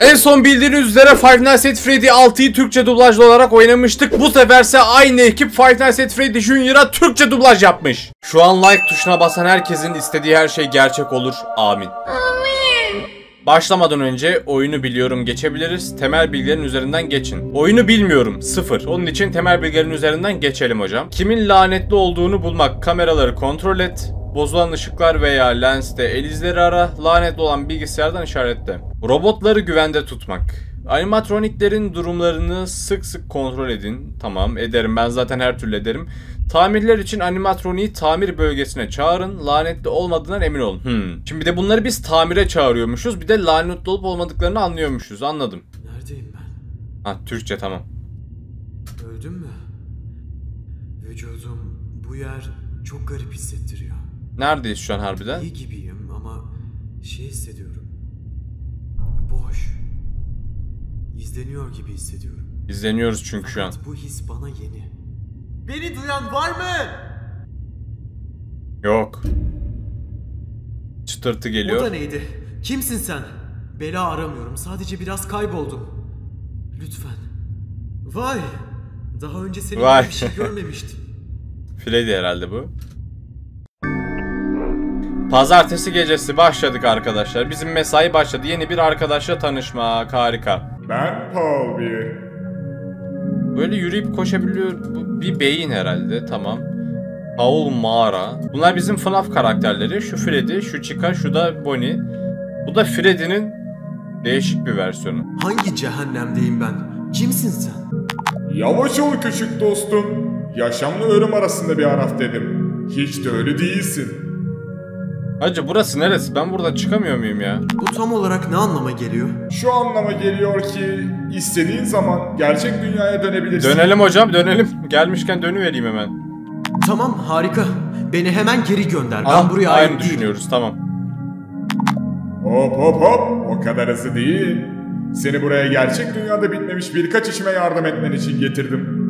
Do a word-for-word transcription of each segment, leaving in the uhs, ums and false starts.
En son bildiğiniz üzere Five Nights at Freddy altıyı Türkçe dublajlı olarak oynamıştık. Bu seferse aynı ekip Five Nights at Freddy Junior'a Türkçe dublaj yapmış. Şu an like tuşuna basan herkesin istediği her şey gerçek olur. Amin. Amin. Başlamadan önce oyunu biliyorum geçebiliriz. Temel bilgilerin üzerinden geçin. Oyunu bilmiyorum. Sıfır. Onun için temel bilgilerin üzerinden geçelim hocam. Kimin lanetli olduğunu bulmak. Kameraları kontrol et. Bozulan ışıklar veya lenste el izleri ara. Lanetli olan bilgisayardan işaretle. Robotları güvende tutmak. Animatroniklerin durumlarını sık sık kontrol edin. Tamam, ederim. Ben zaten her türlü ederim. Tamirler için animatroniği tamir bölgesine çağırın. Lanetli olmadığından emin olun. Hmm. Şimdi bir de bunları biz tamire çağırıyormuşuz. Bir de lanetli olup olmadıklarını anlıyormuşuz. Anladım. Neredeyim ben? Ha, Türkçe, tamam. Öldüm mü? Vücudum, bu yer çok garip hissettiriyor. Neredeyiz şu an harbiden? İyi gibiyim ama şey hissediyorum. Boş. İzleniyor gibi hissediyorum. İzleniyoruz çünkü şu an. Bu his bana yeni. Beni duyan var mı? Yok. Çıtırtı geliyor. O da neydi? Kimsin sen? Bela aramıyorum. Sadece biraz kayboldum. Lütfen. Vay. Daha önce senin Vay. gibi bir şey görmemiştim. Freddy herhalde bu. Pazartesi gecesi başladık arkadaşlar. Bizim mesai başladı. Yeni bir arkadaşla tanışmak. Harika. Ben Paul bir. Böyle yürüyüp koşabiliyor. Bu bir beyin herhalde. Tamam. Paul Mağara. Bunlar bizim F NAF karakterleri. Şu Freddy, şu Chica, şu da Bonnie. Bu da Freddy'nin değişik bir versiyonu. Hangi cehennemdeyim ben? Kimsin sen? Yavaş ol küçük dostum. Yaşamla ölüm arasında bir araf dedim. Hiç de öyle değilsin. Hacı burası neresi? Ben burada çıkamıyor muyum ya? Bu tam olarak ne anlama geliyor? Şu anlama geliyor ki istediğin zaman gerçek dünyaya dönebilirsin. Dönelim hocam, dönelim. Gelmişken dönüvereyim hemen. Tamam, harika. Beni hemen geri gönder. Aha, ben buraya aynı ait düşünüyoruz, değilim. tamam. Hop hop hop. O kadar hızlı değil. Seni buraya gerçek dünyada bitmemiş birkaç işime yardım etmen için getirdim.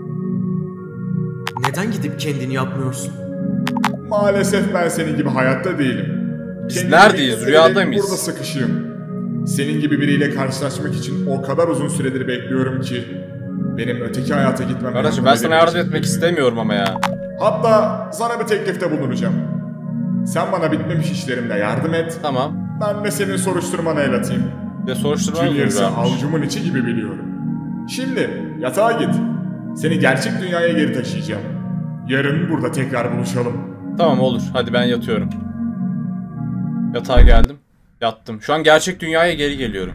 Neden gidip kendini yapmıyorsun? Maalesef ben senin gibi hayatta değilim. Biz Kendimi neredeyiz? bekle- Rüyada mıyız? Burada sıkışığım. Senin gibi biriyle karşılaşmak için o kadar uzun süredir bekliyorum ki benim öteki hayata gitmem... Kardeşim ben sana yardım etmek istemiyorum ama ya. Hatta sana bir teklifte bulunacağım. Sen bana bitmemiş işlerimde yardım et. Tamam. Ben de senin soruşturmana el atayım. Bir de soruşturma Junior'sa yapıyoruz. avucumun içi gibi biliyorum. Şimdi yatağa git. Seni gerçek dünyaya geri taşıyacağım. Yarın burada tekrar buluşalım. Tamam, olur. Hadi ben yatıyorum. Yatağa geldim. Yattım. Şu an gerçek dünyaya geri geliyorum.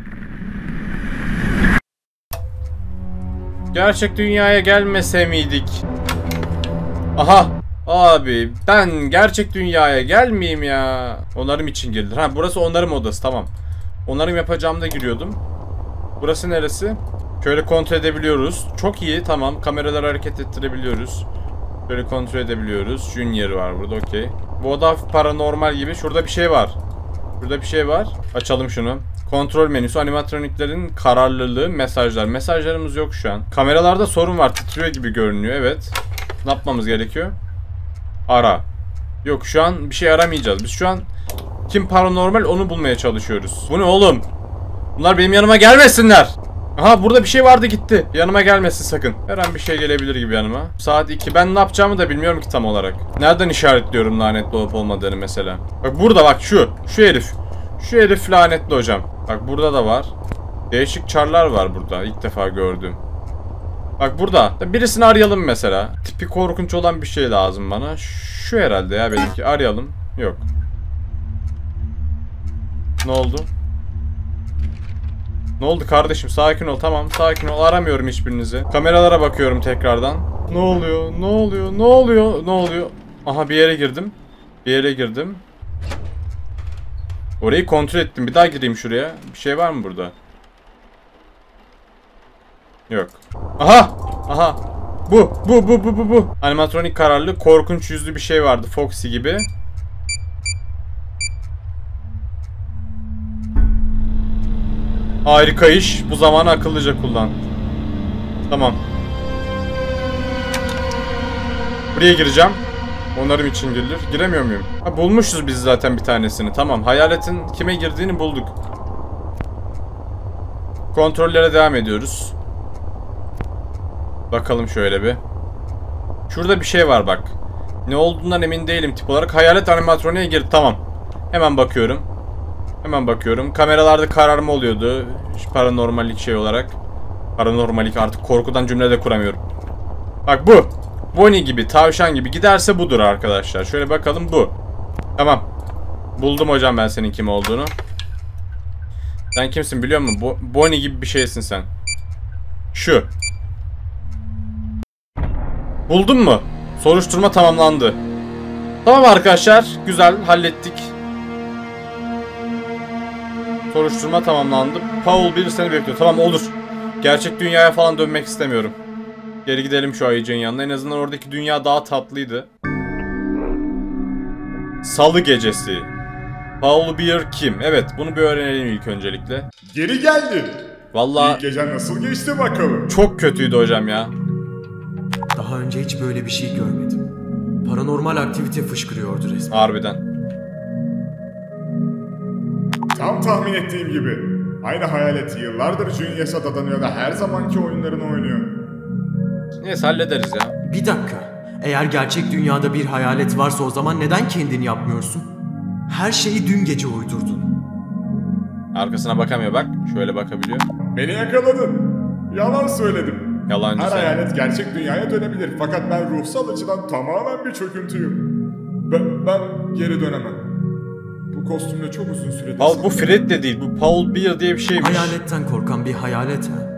Gerçek dünyaya gelmese miydik? Aha! Abi ben gerçek dünyaya gelmeyeyim ya. Onarım için girdiler. Ha, burası onarım odası, tamam. Onarım yapacağımda giriyordum. Burası neresi? Şöyle kontrol edebiliyoruz. Çok iyi, tamam. Kameraları hareket ettirebiliyoruz. Böyle kontrol edebiliyoruz. Junior var burada, okey. Bu oda paranormal gibi. Şurada bir şey var. Burada bir şey var. Açalım şunu. Kontrol menüsü, animatroniklerin kararlılığı, mesajlar. Mesajlarımız yok şu an. Kameralarda sorun var. Titriyor gibi görünüyor, evet. Ne yapmamız gerekiyor? Ara. Yok, şu an bir şey aramayacağız. Biz şu an kim paranormal onu bulmaya çalışıyoruz. Bu ne oğlum? Bunlar benim yanıma gelmesinler. Aha, burada bir şey vardı, gitti. Yanıma gelmesin sakın. Her an bir şey gelebilir gibi yanıma. Saat iki. Ben ne yapacağımı da bilmiyorum ki tam olarak. Nereden işaretliyorum lanetli olup olmadığını mesela? Bak burada, bak şu. Şu herif. Şu herif lanetli hocam. Bak burada da var. Değişik çarlar var burada. İlk defa gördüm. Bak burada. Birisini arayalım mesela. Tipi korkunç olan bir şey lazım bana. Şu herhalde ya benimki. Arayalım. Yok. Ne oldu? Ne oldu kardeşim? Sakin ol, tamam. Sakin ol. Aramıyorum hiçbirinizi. Kameralara bakıyorum tekrardan. Ne oluyor? Ne oluyor? Ne oluyor? Ne oluyor? Aha, bir yere girdim. Bir yere girdim. Orayı kontrol ettim. Bir daha gireyim şuraya. Bir şey var mı burada? Yok. Aha! Aha! Bu! Bu! Bu! Bu! Bu! Bu! Animatronik kararlı, korkunç yüzlü bir şey vardı. Foxy gibi. Harika iş. Bu zamanı akıllıca kullan. Tamam. Buraya gireceğim. Onarım için girilir. Giremiyor muyum? Ha, bulmuşuz biz zaten bir tanesini. Tamam. Hayaletin kime girdiğini bulduk. Kontrollere devam ediyoruz. Bakalım şöyle bir. Şurada bir şey var bak. Ne olduğundan emin değilim tip olarak. Hayalet animatroniğe girdi. Tamam. Hemen bakıyorum. Hemen bakıyorum. Kameralarda kararma oluyordu. Paranormalik şey olarak. Paranormalik artık korkudan cümle de kuramıyorum. Bak bu. Bonnie gibi, tavşan gibi giderse budur arkadaşlar. Şöyle bakalım bu. Tamam. Buldum hocam ben senin kim olduğunu. Sen kimsin biliyor musun? Bo Bonnie gibi bir şeysin sen. Şu. Buldun mu? Soruşturma tamamlandı. Tamam arkadaşlar. Güzel. Hallettik. Soruşturma tamamlandı. Paul bir seni bekliyor. Tamam olur. Gerçek dünyaya falan dönmek istemiyorum. Geri gidelim şu ayıcığın yanına. En azından oradaki dünya daha tatlıydı. Salı gecesi. Paul Beer kim? Evet, bunu bir öğrenelim ilk öncelikle. Geri geldin. Vallahi İlk gecen nasıl geçti bakalım? çok kötüydü hocam ya. Daha önce hiç böyle bir şey görmedim. Paranormal aktivite fışkırıyordu resmen. Harbiden. Tam tahmin ettiğim gibi. Aynı hayalet yıllardır Junius'a dadanıyor ve her zamanki oyunlarını oynuyor. Neyse hallederiz ya. Bir dakika. Eğer gerçek dünyada bir hayalet varsa o zaman neden kendini yapmıyorsun? Her şeyi dün gece uydurdun. Arkasına bakamıyor bak. Şöyle bakabiliyor. Beni yakaladın. Yalan söyledim. Yalancı Her sen. hayalet gerçek dünyaya dönebilir. Fakat ben ruhsal açıdan tamamen bir çöküntüyüm. Ben, ben geri dönemem. Bu kostümle çok uzun süredir... Al bu Fred de değil. Bu Paul Beer diye bir şeymiş. Hayaletten korkan bir hayalet ha.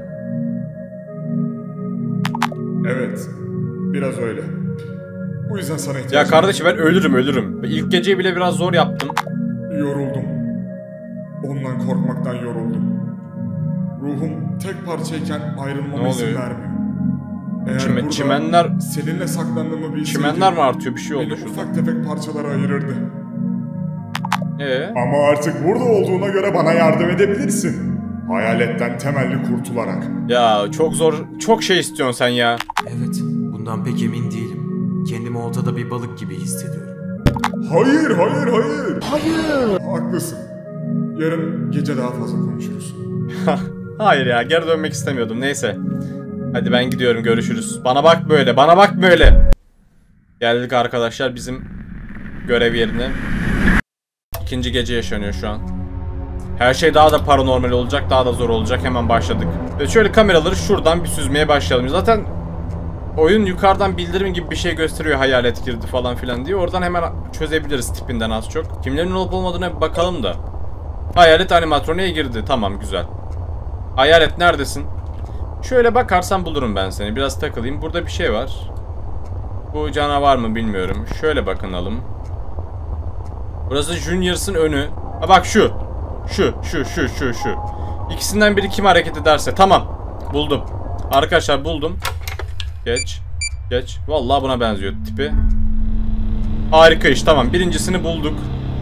Evet. Biraz öyle. Bu yüzden sana ihtiyacım Ya var. kardeşim ben ölürüm ölürüm. İlk geceyi bile biraz zor yaptım. Yoruldum. Ondan korkmaktan yoruldum. Ruhum tek parçayken Ne ayrılmama izin oluyor? vermiyor. Eğer Çime- burada çimenler- seninle saklandığımı bilseydim... Çimenler mi artıyor? Bir şey oldu beni şurada. ufak tefek parçalara ayırırdı. Ee? Ama artık burada olduğuna göre bana yardım edebilirsin. Hayaletten temelli kurtularak. Ya çok zor, çok şey istiyorsun sen ya. Evet, bundan pek emin değilim. Kendimi oltada bir balık gibi hissediyorum. Hayır, hayır, hayır. Hayır. Haklısın. Yarın gece daha fazla konuşuruz. Hayır ya, geri dönmek istemiyordum. Neyse. Hadi ben gidiyorum, görüşürüz. Bana bak böyle, bana bak böyle. Geldik arkadaşlar bizim görev yerine. İkinci gece yaşanıyor şu an. Her şey daha da paranormal olacak, daha da zor olacak. Hemen başladık. Ve şöyle kameraları şuradan bir süzmeye başlayalım. Zaten oyun yukarıdan bildirim gibi bir şey gösteriyor, hayalet girdi falan filan diye. Oradan hemen çözebiliriz tipinden az çok. Kimlerin olup olmadığına bir bakalım da. Hayalet animatroniğe girdi. Tamam, güzel. Hayalet neredesin? Şöyle bakarsan bulurum ben seni. Biraz takılayım. Burada bir şey var. Bu canavar mı bilmiyorum. Şöyle bakınalım. Burası Junius'ın önü. Ha bak şu. Şu, şu, şu, şu, şu. İkisinden biri kim hareket ederse. Tamam. Buldum. Arkadaşlar buldum. Geç. Geç. Vallahi buna benziyor tipi. Harika iş. Tamam. Birincisini bulduk.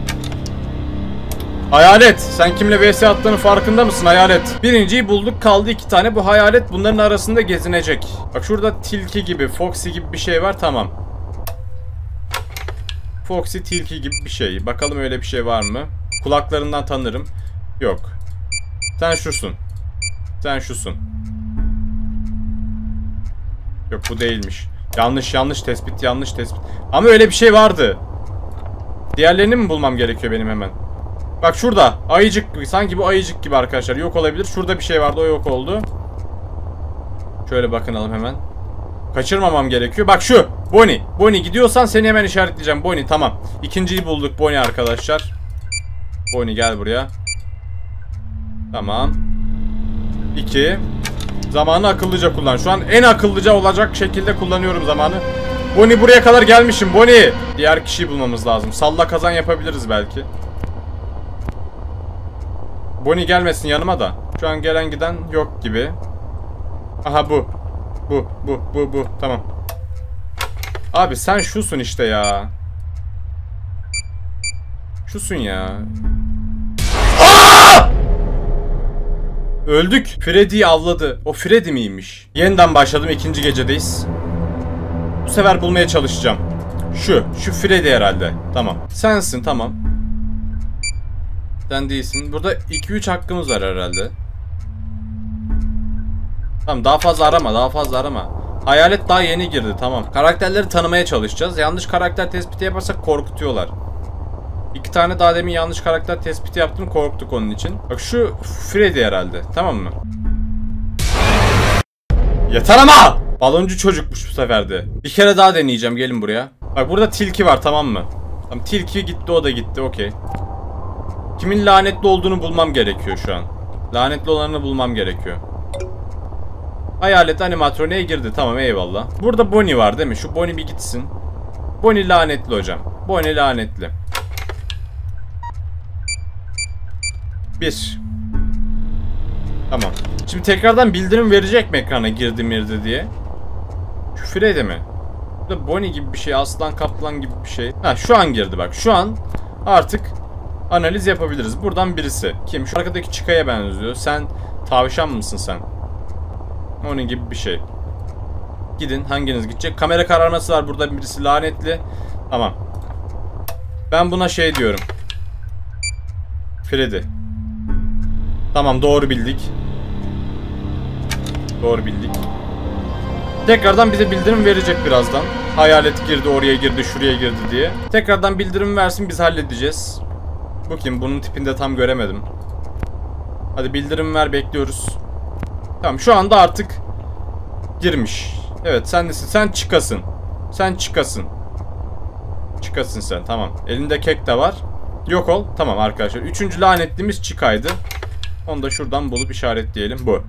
Hayalet. Sen kimle vs attığının farkında mısın hayalet? Birinciyi bulduk. Kaldı iki tane. Bu hayalet bunların arasında gezinecek. Bak şurada tilki gibi, Foxy gibi bir şey var. Tamam. Foxy tilki gibi bir şey. Bakalım öyle bir şey var mı? Kulaklarından tanırım. Yok. Sen şusun. Sen şusun. Yok bu değilmiş. Yanlış yanlış tespit yanlış tespit. Ama öyle bir şey vardı. Diğerlerini mi bulmam gerekiyor benim hemen? Bak şurada ayıcık gibi. Sanki bu ayıcık gibi arkadaşlar. Yok olabilir. Şurada bir şey vardı, o yok oldu. Şöyle bakınalım hemen. Kaçırmamam gerekiyor. Bak şu Bonnie. Bonnie gidiyorsan seni hemen işaretleyeceğim. Bonnie tamam. İkinciyi bulduk Bonnie arkadaşlar. Bonnie gel buraya. Tamam. İki. Zamanı akıllıca kullan. Şu an en akıllıca olacak şekilde kullanıyorum zamanı. Bonnie buraya kadar gelmişim. Bonnie. Diğer kişiyi bulmamız lazım. Salla kazan yapabiliriz belki. Bonnie gelmesin yanıma da. Şu an gelen giden yok gibi. Aha bu. Bu, bu, bu, bu. Tamam. Abi sen şusun işte ya. Şusun ya. Aa! Öldük. Freddy'yi avladı. O Freddy miymiş? Yeniden başladım. İkinci gecedeyiz. Bu sefer bulmaya çalışacağım. Şu. Şu Freddy herhalde. Tamam. Sensin tamam. Sen değilsin. Burada iki üç hakkımız var herhalde. Tamam, daha fazla arama, daha fazla arama. Hayalet daha yeni girdi, tamam. Karakterleri tanımaya çalışacağız. Yanlış karakter tespiti yaparsak korkutuyorlar. İki tane daha demin yanlış karakter tespiti yaptım, korktuk onun için. Bak şu Freddy herhalde, tamam mı? Yeter ama! Baloncu çocukmuş bu sefer de. Bir kere daha deneyeceğim, gelin buraya. Bak burada tilki var, tamam mı? Tamam, tilki gitti, o da gitti, okey. Kimin lanetli olduğunu bulmam gerekiyor şu an. Lanetli olanını bulmam gerekiyor. Hayalet animatroniğe girdi, tamam, eyvallah. Burada Bonnie var değil mi? Şu Bonnie bir gitsin. Bonnie lanetli hocam. Bonnie lanetli. Bir. Tamam. Şimdi tekrardan bildirim verecek mi ekrana girdi mirdi diye? Küfür ede mi? Burada Bonnie gibi bir şey, aslan kaplan gibi bir şey. Ha, şu an girdi bak. Şu an artık analiz yapabiliriz. Buradan birisi. Kim? Şu arkadaki Chica'ya benziyor. Sen tavşan mısın sen? Onun gibi bir şey. Gidin, hanginiz gidecek? Kamera kararması var, burada birisi lanetli. Tamam. Ben buna şey diyorum. Freddy. Tamam, doğru bildik. Doğru bildik. Tekrardan bize bildirim verecek birazdan. Hayalet girdi, oraya girdi, şuraya girdi diye. Tekrardan bildirim versin, biz halledeceğiz. Bu kim? Bunun tipinde tam göremedim. Hadi bildirim ver, bekliyoruz. Tamam, şu anda artık girmiş. Evet, sen nesin? Sen çıkasın. Sen çıkasın. Çıkasın sen, tamam. Elinde kek de var. Yok ol. Tamam arkadaşlar. Üçüncü lanetlimiz Chica'ydı. Onu da şuradan bulup işaretleyelim. Bu.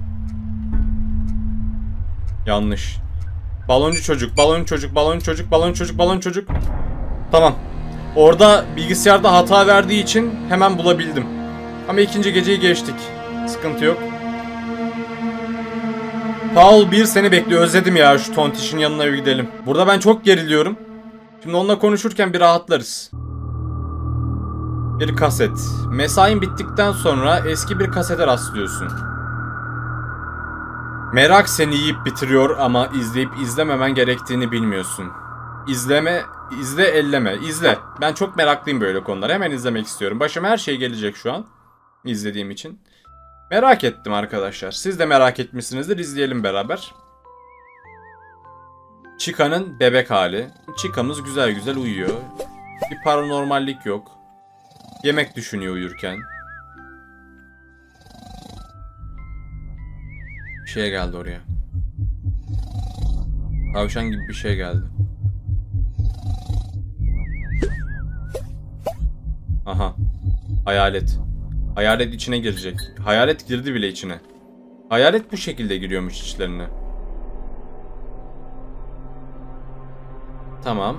Yanlış. Baloncu çocuk, baloncu çocuk, baloncu çocuk, baloncu çocuk, baloncu çocuk. Tamam. Orada bilgisayarda hata verdiği için hemen bulabildim. Ama ikinci geceyi geçtik. Sıkıntı yok. Paul bir seni bekliyor. Özledim ya, şu tontişin yanına bir gidelim. Burada ben çok geriliyorum. Şimdi onunla konuşurken bir rahatlarız. Bir kaset. Mesain bittikten sonra eski bir kasete rastlıyorsun. Merak seni yiyip bitiriyor ama izleyip izlememen gerektiğini bilmiyorsun. İzleme, izle elleme, izle. Ben çok meraklıyım böyle konulara. Hemen izlemek istiyorum. Başıma her şey gelecek şu an. İzlediğim için. Merak ettim arkadaşlar. Siz de merak etmişsinizdir. İzleyelim beraber. Chica'nın bebek hali. Chica'mız güzel güzel uyuyor. Bir paranormallik yok. Yemek düşünüyor uyurken. Bir şey geldi oraya. Tavşan gibi bir şey geldi. Aha. Hayalet. Hayalet içine girecek. Hayalet girdi bile içine. Hayalet bu şekilde giriyormuş içlerine. Tamam.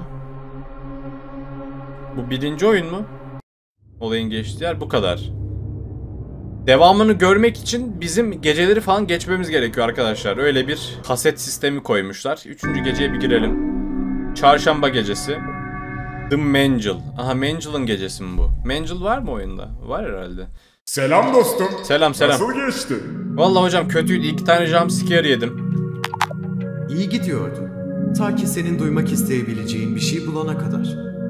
Bu birinci oyun mu? Olayın geçtiği yer bu kadar. Devamını görmek için bizim geceleri falan geçmemiz gerekiyor arkadaşlar. Öyle bir kaset sistemi koymuşlar. Üçüncü geceye bir girelim. Çarşamba gecesi. The Mangel. Aha, Mangel'ın gecesi mi bu? Mangel var mı oyunda? Var herhalde. Selam dostum. Selam selam. Nasıl geçti? Vallahi hocam kötüydü. İki tane jumpscare yedim. İyi gidiyordu. Ta ki senin duymak isteyebileceğin bir şey bulana kadar.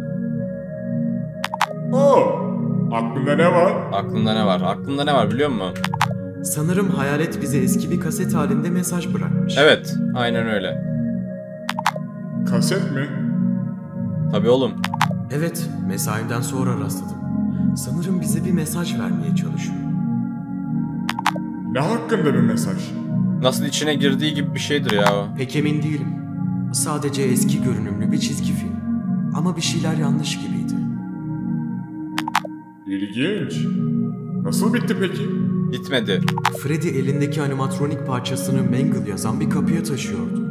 Oo, aklında ne var? Aklında ne var? Aklında ne var biliyor musun? Sanırım hayalet bize eski bir kaset halinde mesaj bırakmış. Evet. Aynen öyle. Kaset mi? Tabii oğlum. Evet, mesaimden sonra rastladım. Sanırım bize bir mesaj vermeye çalışıyor. Ne hakkında bir mesaj? Nasıl içine girdiği gibi bir şeydir ya o. Pek emin değilim. Sadece eski görünümlü bir çizgi film. Ama bir şeyler yanlış gibiydi. İlginç. Nasıl bitti peki? Bitmedi. Freddy elindeki animatronik parçasını Mangle yazan bir kapıya taşıyordu.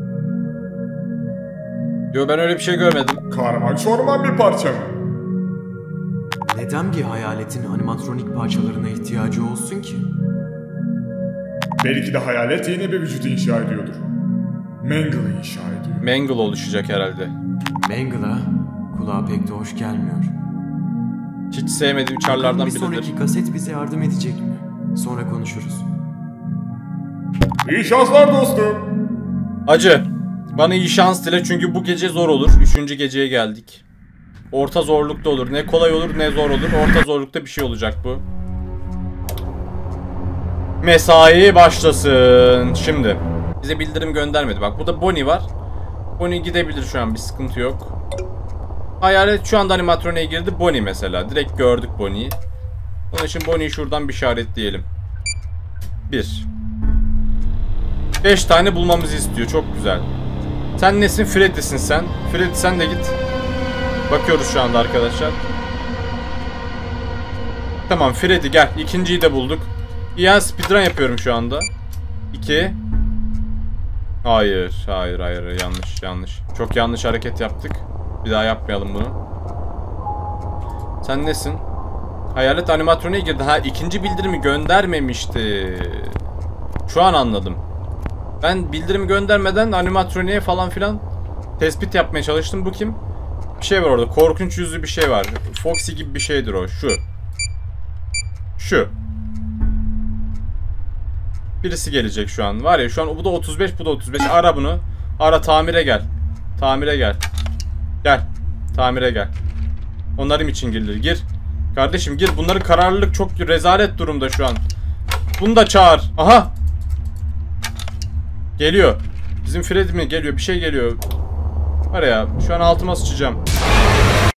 Yo, ben öyle bir şey görmedim. Karman çorman bir parça mı? Neden bir hayaletin animatronik parçalarına ihtiyacı olsun ki? Belki de hayalet yeni bir vücut inşa ediyordur. Mangle'ı inşa ediyor. Mangle oluşacak herhalde. Mangle'a kulağa pek de hoş gelmiyor. Hiç sevmediğim çarlardan Bir biridir. sonraki kaset bize yardım edecek mi? Sonra konuşuruz. İyi şanslar dostum. Acı. Bana iyi şans dile çünkü bu gece zor olur. Üçüncü geceye geldik. Orta zorlukta olur. Ne kolay olur ne zor olur. Orta zorlukta bir şey olacak bu. Mesai başlasın. Şimdi. Bize bildirim göndermedi. Bak burada Bonnie var. Bonnie gidebilir şu an, bir sıkıntı yok. Hayalet şu anda animatroniğe girdi. Bonnie mesela. Direkt gördük Bonnie'yi. Onun için Bonnie'yi şuradan bir işaretleyelim. Bir. Beş tane bulmamızı istiyor. Çok güzel. Sen nesin? Freddy'sin sen. Freddy sen de git. Bakıyoruz şu anda arkadaşlar. Tamam Freddy gel. İkinciyi de bulduk. Ya speedrun yapıyorum şu anda. İki. Hayır. Hayır hayır. Yanlış yanlış. Çok yanlış hareket yaptık. Bir daha yapmayalım bunu. Sen nesin? Hayalet animatroniğe girdi. Ha, ikinci bildirimi göndermemişti. Şu an anladım. Ben bildirimi göndermeden animatroniğe falan filan tespit yapmaya çalıştım. Bu kim? Bir şey var orada. Korkunç yüzlü bir şey var. Foxy gibi bir şeydir o. Şu. Şu. Birisi gelecek şu an. Var ya şu an bu da otuz beş, bu da otuz beş. Ara bunu. Ara, tamire gel. Tamire gel. Gel. Tamire gel. Onlarım için girilir. Gir. Kardeşim gir. Bunların kararlılık çok rezalet durumda şu an. Bunu da çağır. Aha. Geliyor. Bizim Freddy mi geliyor? Bir şey geliyor. Var ya şu an altıma sıçacağım.